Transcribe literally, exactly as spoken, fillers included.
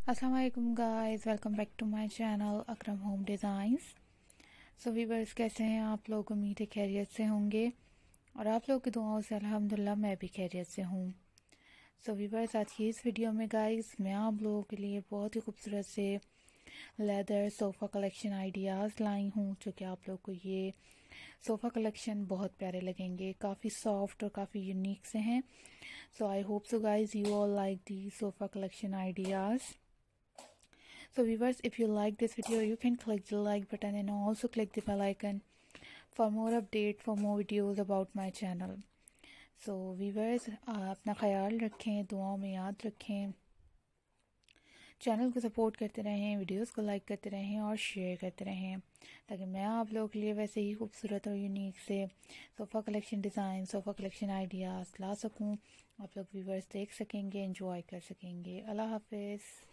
अस्सलाम वालेकुम guys, welcome back to my channel Akram home designs. So viewers, कैसे हैं आप लोग? उम्मीद है खैरियत से होंगे और आप लोग की दुआओं से अल्हम्दुलिल्लाह मैं भी खैरियत से हूँ। सो वीवर्स, आज की इस वीडियो में गाइस मैं आप लोगों के लिए बहुत ही खूबसूरत से लेदर सोफ़ा कलेक्शन आइडियाज़ लाई हूँ, जो कि आप लोग को ये सोफ़ा कलेक्शन बहुत प्यारे लगेंगे। काफ़ी सॉफ्ट और काफ़ी यूनिक से हैं। So I hope so guys you all like the sofa collection ideas. So viewers, if you like this video, you can click the like button and also click the bell icon for more update, for more videos about my channel. So viewers, अपना ख्याल रखें, दुआओं में याद रखें, channel को support करते रहें, वीडियोस को लाइक करते रहें और शेयर करते रहें, ताकि मैं आप लोगों के लिए वैसे ही खूबसूरत और यूनिक से sofa collection design, sofa collection ideas ला सकूं। आप लोग व्यूवर्स देख सकेंगे, एंजॉय कर सकेंगे। अल्लाह हाफिज़।